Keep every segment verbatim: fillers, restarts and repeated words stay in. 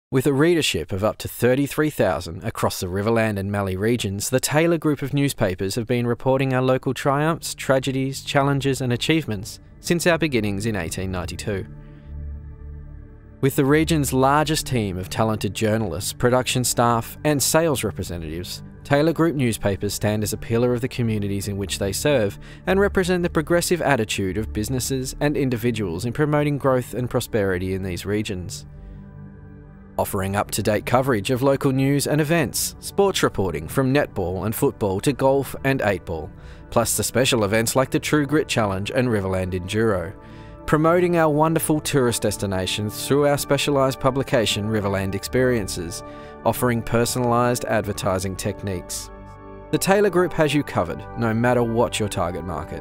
With a readership of up to thirty-three thousand across the Riverland and Mallee regions, the Taylor Group of newspapers have been reporting our local triumphs, tragedies, challenges and achievements since our beginnings in eighteen ninety-two. With the region's largest team of talented journalists, production staff and sales representatives, Taylor Group newspapers stand as a pillar of the communities in which they serve and represent the progressive attitude of businesses and individuals in promoting growth and prosperity in these regions. Offering up-to-date coverage of local news and events, sports reporting from netball and football to golf and eight ball, plus the special events like the True Grit Challenge and Riverland Enduro. Promoting our wonderful tourist destinations through our specialised publication Riverland Experiences, offering personalised advertising techniques. The Taylor Group has you covered, no matter what your target market.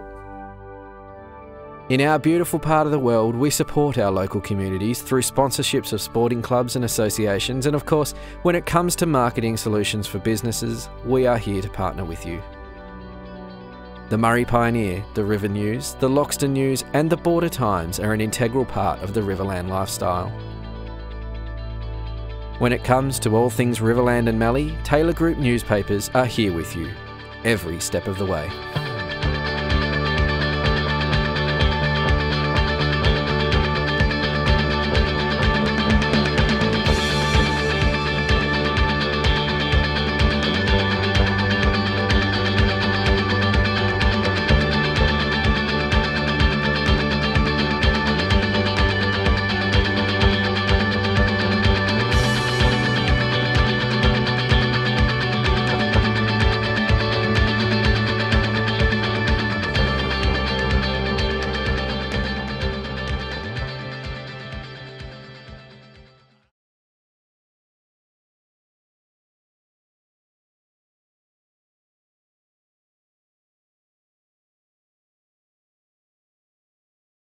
In our beautiful part of the world, we support our local communities through sponsorships of sporting clubs and associations, and of course, when it comes to marketing solutions for businesses, we are here to partner with you. The Murray Pioneer, the River News, the Loxton News and the Border Times are an integral part of the Riverland lifestyle. When it comes to all things Riverland and Mallee, Taylor Group newspapers are here with you, every step of the way.